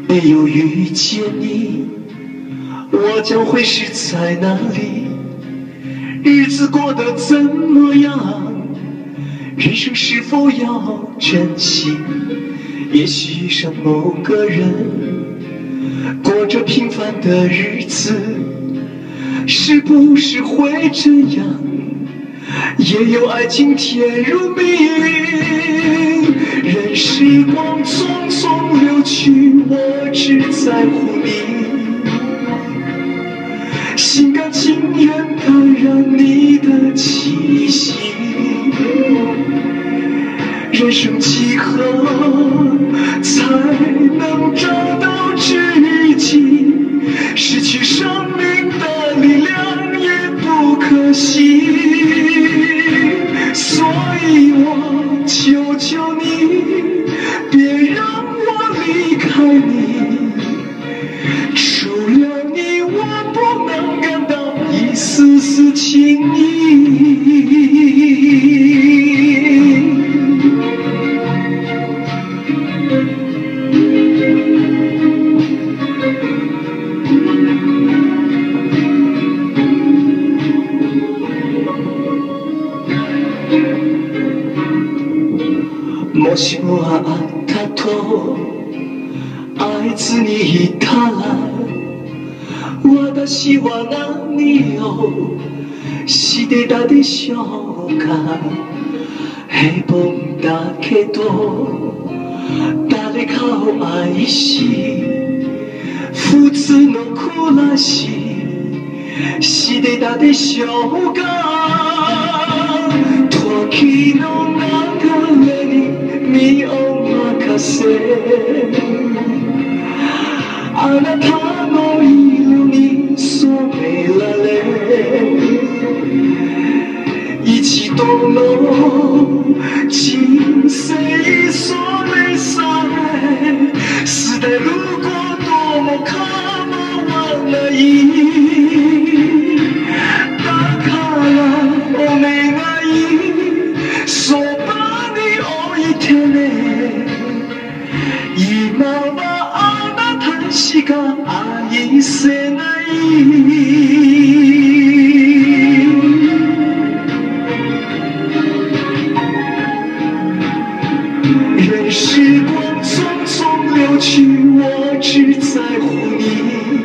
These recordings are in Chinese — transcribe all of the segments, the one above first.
没有遇见你，我将会是在哪里？日子过得怎么样？人生是否要珍惜？也许遇上某个人，过着平凡的日子，是不是会这样？也有爱情甜如蜜。任时光匆匆流去，我只在乎你，心甘情愿感染你的气息。人生几何才能找到知己？失去生命的力量也不可惜。所以我求求你，别让我离开你。除了你，我不能感到一丝丝情意。もしも会ったと会津にいたら、私は何をしてたでしょうか。平凡だけど誰かを愛し、普通の暮らししてたでしょうか。時の流れに身を任せ、あなたの色に染められ、一度の人生それさえ捨てることも構わない。だからお願い、そばに置いてね。今はあなたしか愛せない。任时光匆匆流去，我只在乎你，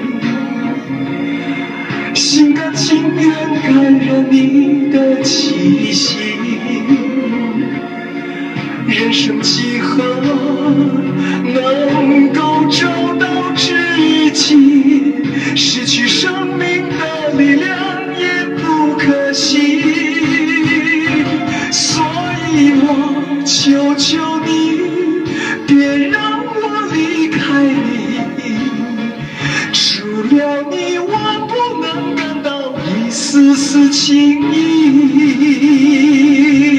心甘情愿感染你的气息。人生几何能够找到知己？失去生命的力量也不可惜。所以我求求你，别让我离开你。除了你，我不能感到一丝丝情意。